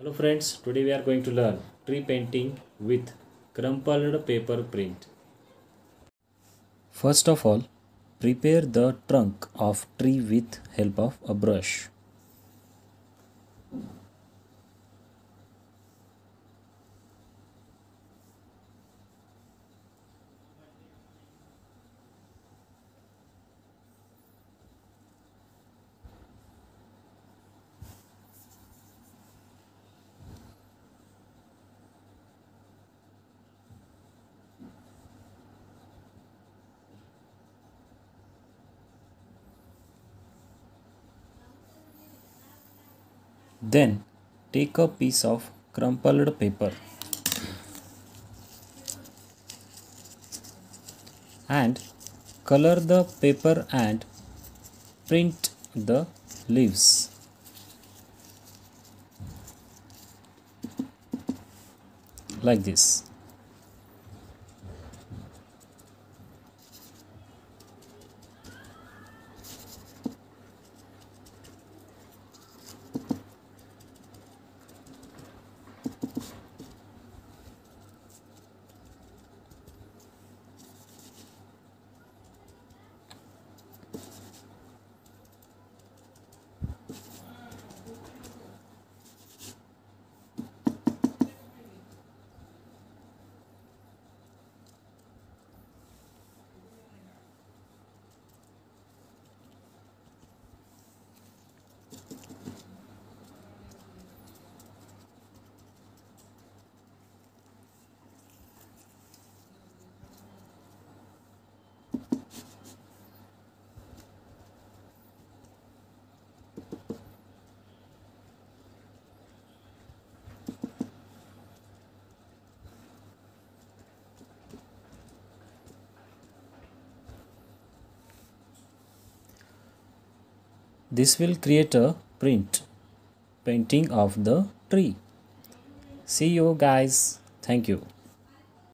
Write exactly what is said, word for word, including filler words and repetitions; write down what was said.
Hello friends, today we are going to learn tree painting with crumpled paper print. First of all, prepare the trunk of tree with help of a brush. Then take a piece of crumpled paper and color the paper and print the leaves like this. This will create a print painting of the tree. See you guys. Thank you.